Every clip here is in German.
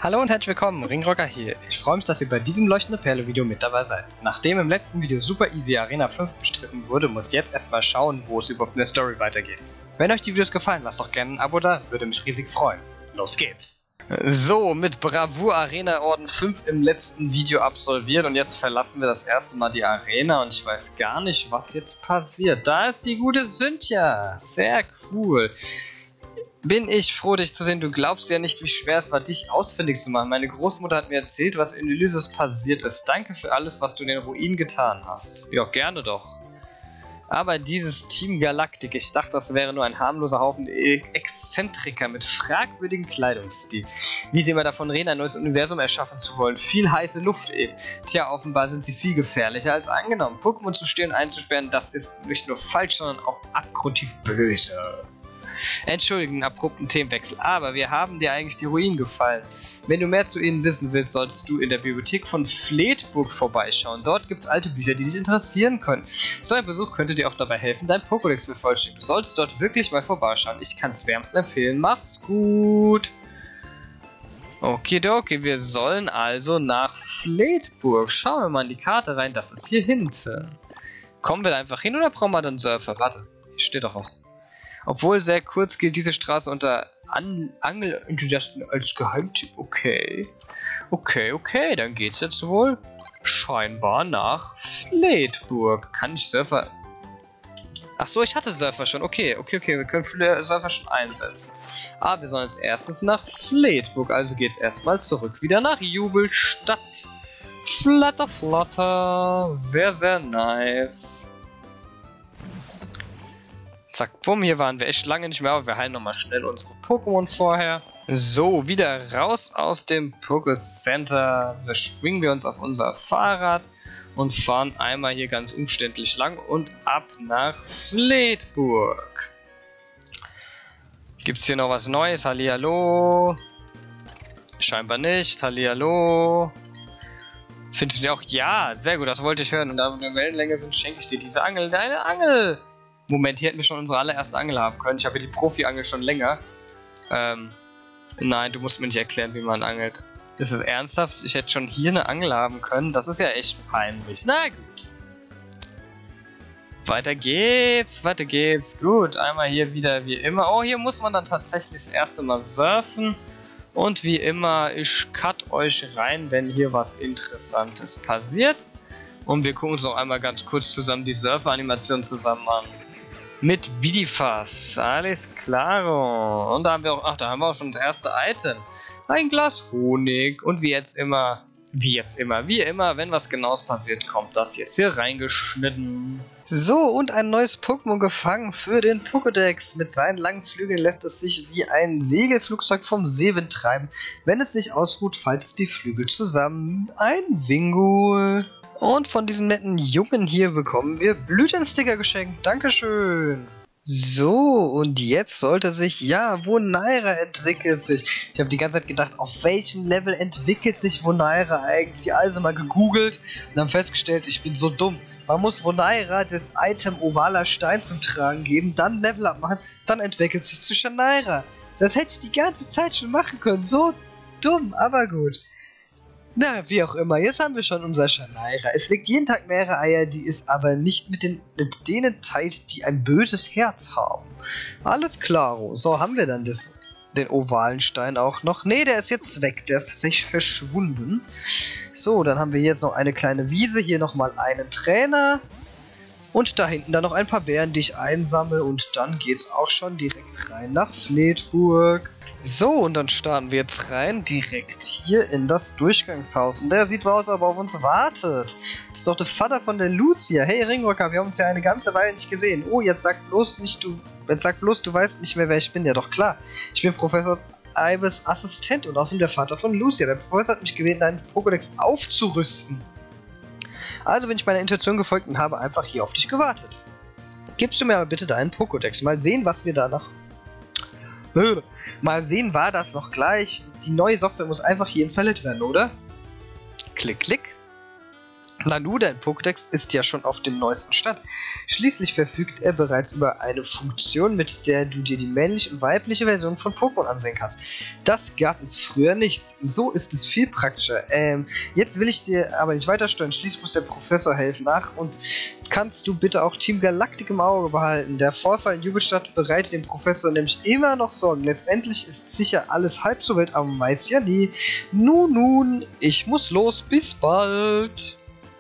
Hallo und herzlich willkommen, Ringrocker hier. Ich freue mich, dass ihr bei diesem leuchtende Perle Video mit dabei seid. Nachdem im letzten Video Super Easy Arena 5 bestritten wurde, muss ich jetzt erstmal schauen, wo es überhaupt in der Story weitergeht. Wenn euch die Videos gefallen, lasst doch gerne ein Abo da, würde mich riesig freuen. Los geht's! So, mit Bravour Arena Orden 5 im letzten Video absolviert und jetzt verlassen wir das erste Mal die Arena und ich weiß gar nicht, was jetzt passiert. Da ist die gute Cynthia! Sehr cool! Bin ich froh, dich zu sehen. Du glaubst ja nicht, wie schwer es war, dich ausfindig zu machen. Meine Großmutter hat mir erzählt, was in Elysius passiert ist. Danke für alles, was du in den Ruinen getan hast. Ja, gerne doch. Aber dieses Team Galactic, ich dachte, das wäre nur ein harmloser Haufen Exzentriker mit fragwürdigem Kleidungsstil. Wie sie immer davon reden, ein neues Universum erschaffen zu wollen. Viel heiße Luft eben. Tja, offenbar sind sie viel gefährlicher als angenommen. Pokémon zu stehlen und einzusperren, das ist nicht nur falsch, sondern auch abgrundtief böse. Entschuldigen, abrupten Themenwechsel, aber wir haben dir eigentlich die Ruinen gefallen. Wenn du mehr zu ihnen wissen willst, solltest du in der Bibliothek von Fleetburg vorbeischauen. Dort gibt es alte Bücher, die dich interessieren können. So ein Besuch könnte dir auch dabei helfen, dein Pokédex zu vervollständigen. Du solltest dort wirklich mal vorbeischauen. Ich kann es wärmstens empfehlen. Mach's gut! Okidoki, wir sollen also nach Fleetburg. Schauen wir mal in die Karte rein, das ist hier hinten. Kommen wir da einfach hin oder brauchen wir dann Surfer? Warte, hier steht doch was. Obwohl sehr kurz gilt diese Straße unter Angel-Enthusiasten als Geheimtipp. Okay. Okay, dann geht's jetzt wohl scheinbar nach Fleetburg. Kann ich Surfer... Achso, ich hatte Surfer schon. Okay, wir können Surfer schon einsetzen. Aber wir sollen als erstes nach Fleetburg. Also geht's erstmal zurück wieder nach Jubelstadt. Flatter. Sehr, sehr nice. Zack, bumm, hier waren wir echt lange nicht mehr, aber wir heilen nochmal schnell unsere Pokémon vorher. So, wieder raus aus dem Poké-Center. Schwingen wir uns auf unser Fahrrad und fahren einmal hier ganz umständlich lang und ab nach Fleetburg. Gibt's hier noch was Neues? Hallihallo? Scheinbar nicht. Hallihallo? Findest du auch? Ja, sehr gut, das wollte ich hören. Und da wir eine Wellenlänge sind, schenke ich dir diese Angel. Deine Angel! Moment, hier hätten wir schon unsere allererste Angel haben können. Ich habe hier die Profi-Angel schon länger. Nein, du musst mir nicht erklären, wie man angelt. Ist es ernsthaft? Ich hätte schon hier eine Angel haben können. Das ist ja echt peinlich. Na gut. Weiter geht's. Gut, einmal hier wieder wie immer. Oh, hier muss man dann tatsächlich das erste Mal surfen. Und wie immer, ich cut euch rein, wenn hier was Interessantes passiert. Und wir gucken uns noch einmal ganz kurz zusammen die Surfer-Animation zusammen an. Mit Bidifas, alles klaro. Und da haben wir auch, da haben wir auch schon das erste Item. Ein Glas Honig. Und wie immer, wenn was Genaues passiert, kommt das jetzt hier reingeschnitten. So, und ein neues Pokémon gefangen für den Pokédex. Mit seinen langen Flügeln lässt es sich wie ein Segelflugzeug vom Seewind treiben, wenn es sich ausruht, faltet die Flügel zusammen. Ein Wingull. Und von diesem netten Jungen hier bekommen wir Blütensticker geschenkt. Dankeschön. So, und jetzt sollte sich, ja, Vunaira entwickelt sich. Ich habe die ganze Zeit gedacht, auf welchem Level entwickelt sich Vunaira eigentlich? Also mal gegoogelt und dann festgestellt, ich bin so dumm. Man muss Vunaira das Item ovaler Stein zum Tragen geben, dann Level up machen, dann entwickelt sich zu Shanaira. Das hätte ich die ganze Zeit schon machen können. So dumm, aber gut. Na, wie auch immer, jetzt haben wir schon unser Shanaira. Es legt jeden Tag mehrere Eier, die es aber nicht mit denen teilt, die ein böses Herz haben. Alles klaro. So, haben wir dann den ovalen Stein auch noch. Ne, der ist jetzt weg, der ist tatsächlich verschwunden. So, dann haben wir jetzt noch eine kleine Wiese, hier nochmal einen Trainer. Und da hinten dann noch ein paar Beeren, die ich einsammle. Und dann geht's auch schon direkt rein nach Fleetburg. So, und dann starten wir jetzt rein, direkt hier in das Durchgangshaus. Und der sieht so aus, als ob er auf uns wartet. Das ist doch der Vater von der Lucia. Hey Ringrocker, wir haben uns ja eine ganze Weile nicht gesehen. Oh, jetzt sag bloß, du weißt nicht mehr, wer ich bin. Ja doch, klar. Ich bin Professor Ibis Assistent und außerdem der Vater von Lucia. Der Professor hat mich gebeten, deinen Pokédex aufzurüsten. Also bin ich meiner Intuition gefolgt und habe einfach hier auf dich gewartet. Gibst du mir aber bitte deinen Pokédex. Mal sehen, was wir da noch... Mal sehen, war das noch gleich. Die neue Software muss einfach hier installiert werden, oder? Klick, klick. Nanu, dein Pokédex ist ja schon auf dem neuesten Stand. Schließlich verfügt er bereits über eine Funktion, mit der du dir die männliche und weibliche Version von Pokémon ansehen kannst. Das gab es früher nicht. So ist es viel praktischer. Jetzt will ich dir aber nicht weiter stören. Schließlich muss der Professor helfen. Ach, und kannst du bitte auch Team Galactic im Auge behalten? Der Vorfall in Jubelstadt bereitet dem Professor nämlich immer noch Sorgen. Letztendlich ist sicher alles halb so wild, aber man weiß ja nie. Nun, ich muss los. Bis bald.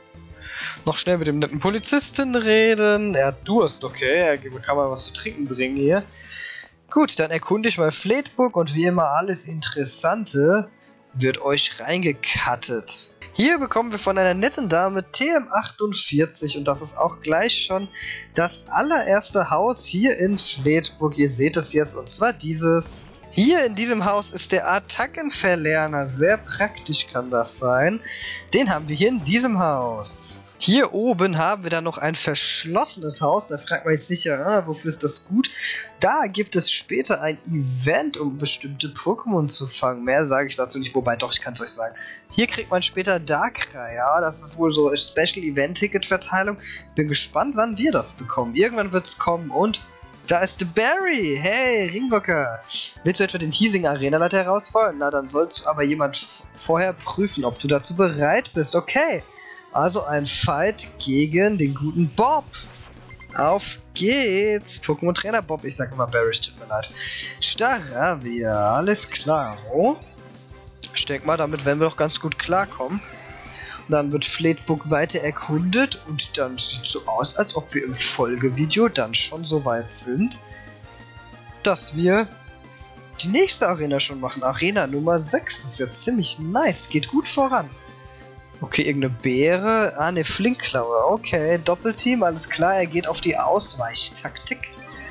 Noch schnell mit dem netten Polizisten reden. Er hat Durst, okay. Er kann mal was zu trinken bringen hier. Gut, dann erkunde ich mal Fleetburg und wie immer alles Interessante wird euch reingekattet. Hier bekommen wir von einer netten Dame TM48 und das ist auch gleich schon das allererste Haus hier in Fleetburg. Ihr seht es jetzt und zwar dieses. Hier in diesem Haus ist der Attackenverlerner. Sehr praktisch kann das sein. Den haben wir hier in diesem Haus. Hier oben haben wir dann noch ein verschlossenes Haus. Da fragt man jetzt sicher, wofür ist das gut? Da gibt es später ein Event, um bestimmte Pokémon zu fangen. Mehr sage ich dazu nicht, wobei doch, ich kann es euch sagen. Hier kriegt man später Darkrai, ja, das ist wohl so eine Special Event Ticket Verteilung. Bin gespannt, wann wir das bekommen. Irgendwann wird es kommen und da ist der Barry. Hey, Ringbocker. Willst du etwa den Hiesing Arena Leiter herausfordern? Na, dann sollst aber jemand vorher prüfen, ob du dazu bereit bist. Okay. Also ein Fight gegen den guten Bob. Auf geht's. Pokémon Trainer Bob. Ich sag immer Barry, tut mir leid. Staravia. Alles klar. Oh. Ich denke mal, damit werden wir doch ganz gut klarkommen. Und dann wird Fleetburg weiter erkundet. Und dann sieht so aus, als ob wir im Folgevideo dann schon so weit sind, dass wir die nächste Arena schon machen. Arena Nummer 6. Das ist ja ziemlich nice. Geht gut voran. Okay, irgendeine Beere. Ah, ne, Flinkklaue. Okay, Doppelteam, alles klar. Er geht auf die Ausweichtaktik.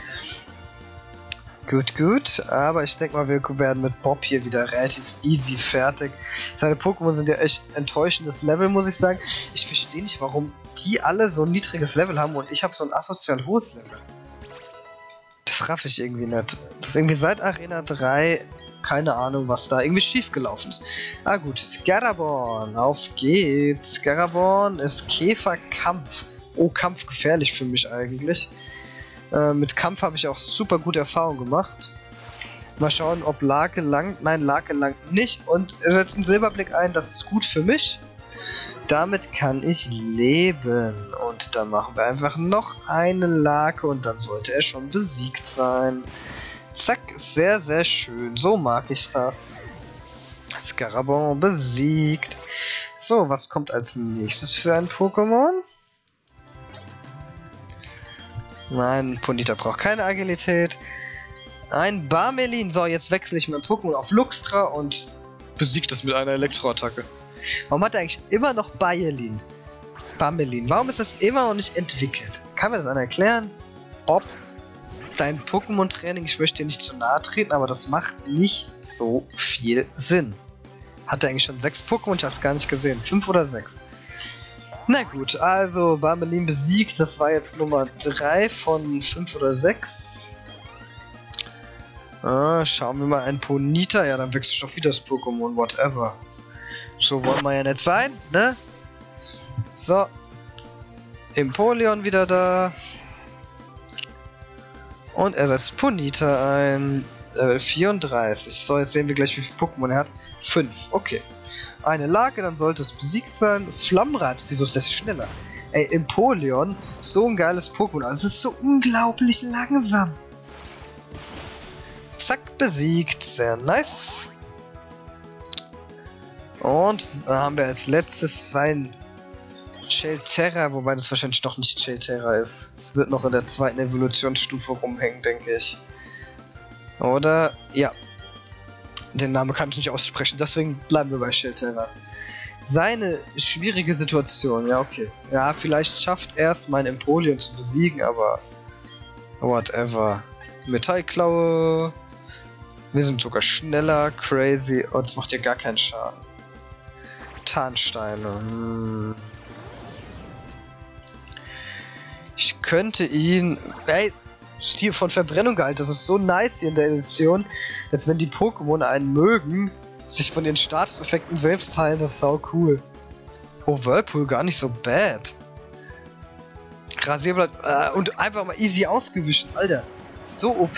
Gut. Aber ich denke mal, wir werden mit Bob hier wieder relativ easy fertig. Seine Pokémon sind ja echt enttäuschendes Level, muss ich sagen. Ich verstehe nicht, warum die alle so ein niedriges Level haben und ich habe so ein asozial hohes Level. Das raff ich irgendwie nicht. Das ist irgendwie seit Arena 3... Keine Ahnung, was da irgendwie schief gelaufen ist. Ah gut, Scaraborn, auf geht's. Scaraborn ist Käferkampf. Oh, Kampf gefährlich für mich eigentlich. Mit Kampf habe ich auch super gute Erfahrungen gemacht. Mal schauen, ob Lake langt. Nein, Lake langt nicht. Und er setzt einen Silberblick ein, das ist gut für mich. Damit kann ich leben. Und dann machen wir einfach noch eine Lake und dann sollte er schon besiegt sein. Zack, sehr, sehr schön. So mag ich das. Scaraborn besiegt. So, was kommt als nächstes für ein Pokémon? Nein, Ponyta braucht keine Agilität. Ein Barmelin. So, jetzt wechsle ich mein Pokémon auf Luxtra und besiegt es mit einer Elektroattacke. Warum hat er eigentlich immer noch Barmelin? Warum ist das immer noch nicht entwickelt? Kann mir das einer erklären? Bob? Dein Pokémon-Training, ich möchte dir nicht zu nahe treten, aber das macht nicht so viel Sinn. Hat er eigentlich schon 6 Pokémon? Ich hab's gar nicht gesehen. 5 oder 6. Na gut, also Barmelin besiegt. Das war jetzt Nummer 3 von 5 oder 6. Schauen wir mal ein Ponyta. Ja, dann wechselt doch wieder das Pokémon, whatever. So wollen wir ja nicht sein, ne? So. Empoleon wieder da. Und er setzt Ponyta ein. Level 34. So, jetzt sehen wir gleich, wie viele Pokémon er hat. 5, okay. Eine Lake, dann sollte es besiegt sein. Flammrad, wieso ist das schneller? Ey, Empoleon, so ein geiles Pokémon. Es ist so unglaublich langsam. Zack, besiegt. Sehr nice. Und dann haben wir als letztes sein Chelterra, wobei das wahrscheinlich noch nicht Chelterra ist. Es wird noch in der zweiten Evolutionsstufe rumhängen, denke ich. Oder? Ja. Den Namen kann ich nicht aussprechen, deswegen bleiben wir bei Chelterra. Seine schwierige Situation, ja okay. Ja, vielleicht schafft er es, mein Empoleon zu besiegen, aber... whatever. Metallklaue. Wir sind sogar schneller, crazy. Und es macht ja gar keinen Schaden. Tarnsteine. Ich könnte ihn... Ey, Stil von Verbrennung gehalten. Das ist so nice hier in der Edition. Als wenn die Pokémon einen mögen, sich von den Statuseffekten selbst heilen. Das ist sau cool. Oh, Whirlpool gar nicht so bad. Rasierblatt und einfach mal easy ausgewischt, Alter. So OP.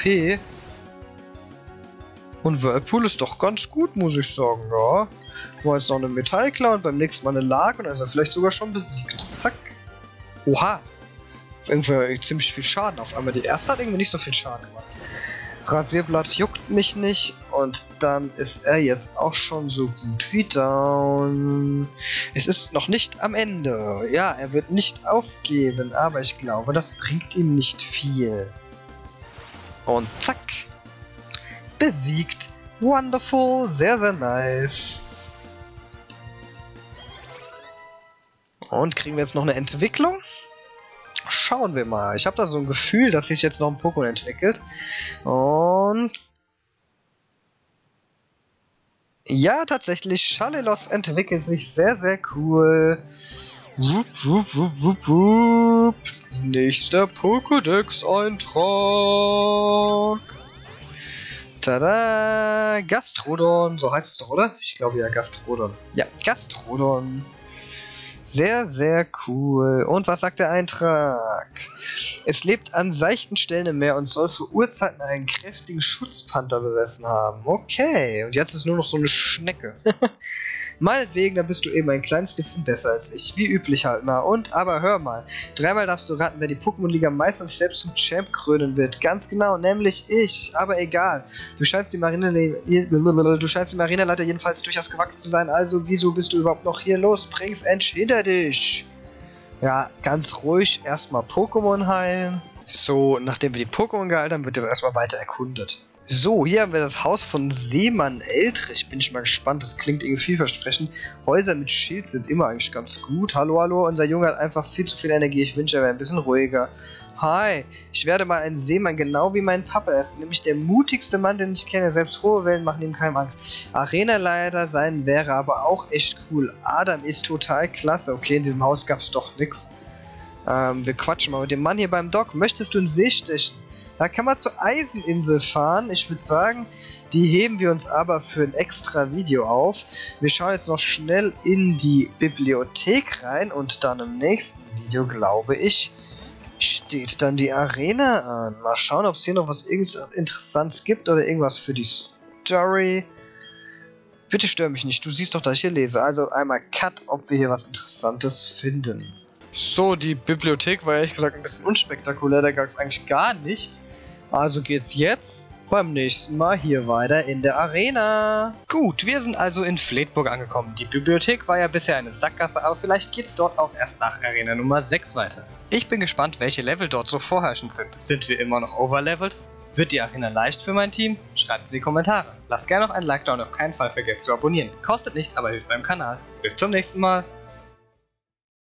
Und Whirlpool ist doch ganz gut, muss ich sagen, ja. War jetzt noch eine Metallklau und beim nächsten Mal eine Lag und dann ist er vielleicht sogar schon besiegt. Zack. Oha. Irgendwie ziemlich viel Schaden auf einmal. Die erste hat irgendwie nicht so viel Schaden gemacht. Rasierblatt juckt mich nicht und dann ist er jetzt auch schon so gut wie down. Es ist noch nicht am Ende. Ja, er wird nicht aufgeben, aber ich glaube, das bringt ihm nicht viel. Und zack. Besiegt. Wonderful. Sehr, sehr nice. Und kriegen wir jetzt noch eine Entwicklung? Schauen wir mal. Ich habe da so ein Gefühl, dass sich jetzt noch ein Pokémon entwickelt. Und... ja, tatsächlich, Schalelos entwickelt sich sehr, sehr cool. Wupp, wupp, wupp, wupp, wupp. Nächster Pokédex-Eintrag. Tada! Gastrodon, so heißt es doch, oder? Ich glaube ja, Gastrodon. Ja, Gastrodon. Sehr, sehr cool. Und was sagt der Eintrag? Es lebt an seichten Stellen im Meer und soll für Urzeiten einen kräftigen Schutzpanther besessen haben. Okay, und jetzt ist nur noch so eine Schnecke. Meinetwegen, da bist du eben ein kleines bisschen besser als ich. Wie üblich halt, na und? Aber hör mal, dreimal darfst du raten, wer die Pokémon-Liga Meister und sich selbst zum Champ krönen wird. Ganz genau, nämlich ich. Aber egal. Du scheinst die Marineleiter jedenfalls durchaus gewachsen zu sein, also wieso bist du überhaupt noch hier? Los, bring's endlich hinter dich. Ja, ganz ruhig, erstmal Pokémon heilen. So, nachdem wir die Pokémon geheilt haben, wird jetzt erstmal weiter erkundet. So, hier haben wir das Haus von Seemann Eltrich. Bin ich mal gespannt, das klingt irgendwie vielversprechend. Häuser mit Schild sind immer eigentlich ganz gut. Hallo, hallo, unser Junge hat einfach viel zu viel Energie. Ich wünsche, er wäre ein bisschen ruhiger. Hi, ich werde mal ein Seemann, genau wie mein Papa. Er ist nämlich der mutigste Mann, den ich kenne. Selbst hohe Wellen machen ihm keine Angst. Arenaleiter sein wäre aber auch echt cool. Adam ist total klasse. Okay, in diesem Haus gab es doch nichts. Wir quatschen mal mit dem Mann hier beim Dock. Möchtest du einen See stechen? Da kann man zur Eiseninsel fahren. Ich würde sagen, die heben wir uns aber für ein extra Video auf. Wir schauen jetzt noch schnell in die Bibliothek rein und dann im nächsten Video, glaube ich, steht dann die Arena an. Mal schauen, ob es hier noch was Interessantes gibt oder irgendwas für die Story. Bitte stör mich nicht, du siehst doch, dass ich hier lese. Also einmal Cut, ob wir hier was Interessantes finden. So, die Bibliothek war ehrlich gesagt ein bisschen unspektakulär, da gab es eigentlich gar nichts. Also geht's jetzt beim nächsten Mal hier weiter in der Arena. Gut, wir sind also in Fleetburg angekommen. Die Bibliothek war ja bisher eine Sackgasse, aber vielleicht geht's dort auch erst nach Arena Nummer 6 weiter. Ich bin gespannt, welche Level dort so vorherrschend sind. Sind wir immer noch overlevelt? Wird die Arena leicht für mein Team? Schreibt's in die Kommentare. Lasst gerne noch ein Like da und auf keinen Fall vergesst zu abonnieren. Kostet nichts, aber hilft beim Kanal. Bis zum nächsten Mal.